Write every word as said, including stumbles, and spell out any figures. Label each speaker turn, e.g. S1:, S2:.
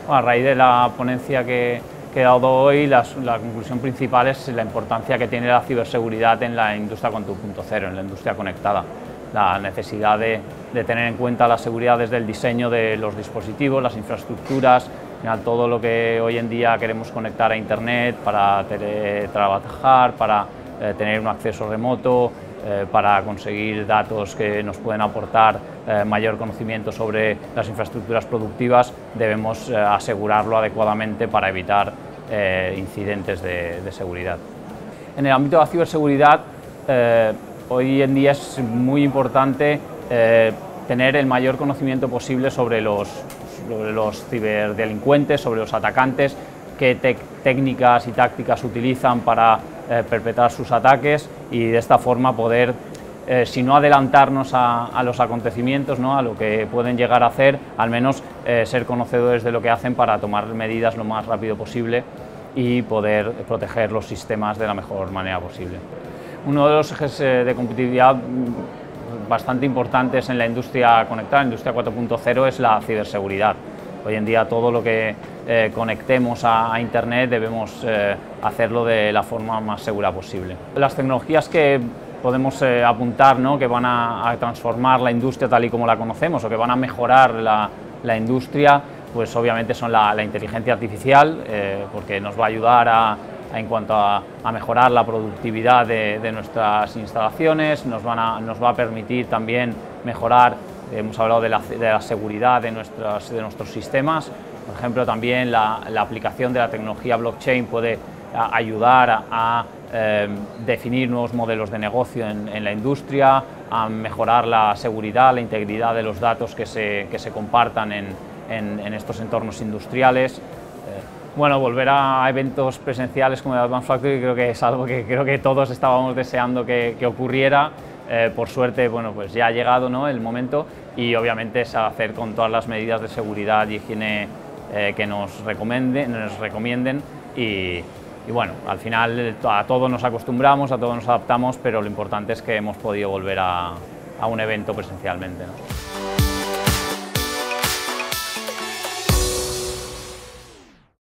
S1: Bueno, a raíz de la ponencia que, que he dado hoy, la, la conclusión principal es la importancia que tiene la ciberseguridad en la industria cuatro punto cero, en la industria conectada. La necesidad de, de tener en cuenta la seguridad desde el diseño de los dispositivos, las infraestructuras, todo lo que hoy en día queremos conectar a Internet para trabajar, para eh, tener un acceso remoto, eh, para conseguir datos que nos pueden aportar eh, mayor conocimiento sobre las infraestructuras productivas, debemos eh, asegurarlo adecuadamente para evitar eh, incidentes de, de seguridad. En el ámbito de la ciberseguridad, eh, hoy en día es muy importante eh, tener el mayor conocimiento posible sobre los, sobre los ciberdelincuentes, sobre los atacantes, qué técnicas y tácticas utilizan para eh, perpetrar sus ataques y de esta forma poder, eh, si no adelantarnos a, a los acontecimientos, ¿no?, a lo que pueden llegar a hacer, al menos eh, ser conocedores de lo que hacen para tomar medidas lo más rápido posible y poder proteger los sistemas de la mejor manera posible. Uno de los ejes de competitividad bastante importantes en la industria conectada, en la industria cuatro punto cero, es la ciberseguridad. Hoy en día todo lo que eh, conectemos a, a Internet debemos eh, hacerlo de la forma más segura posible. Las tecnologías que podemos eh, apuntar, ¿no?, que van a, a transformar la industria tal y como la conocemos o que van a mejorar la, la industria, pues obviamente son la, la inteligencia artificial, eh, porque nos va a ayudar a en cuanto a, a mejorar la productividad de, de nuestras instalaciones, nos, van a, nos va a permitir también mejorar, hemos hablado de la, de la seguridad de, nuestras, de nuestros sistemas, por ejemplo también la, la aplicación de la tecnología blockchain puede a, ayudar a, a eh, definir nuevos modelos de negocio en, en la industria, a mejorar la seguridad, la integridad de los datos que se, que se compartan en, en, en estos entornos industriales. Bueno, volver a eventos presenciales como el Advanced Factory creo que es algo que creo que todos estábamos deseando que, que ocurriera. Eh, por suerte, bueno, pues ya ha llegado, ¿no?, el momento, y obviamente es hacer con todas las medidas de seguridad y higiene eh, que nos recomienden, nos recomienden y, y bueno, al final a todo nos acostumbramos, a todo nos adaptamos, pero lo importante es que hemos podido volver a, a un evento presencialmente, ¿no?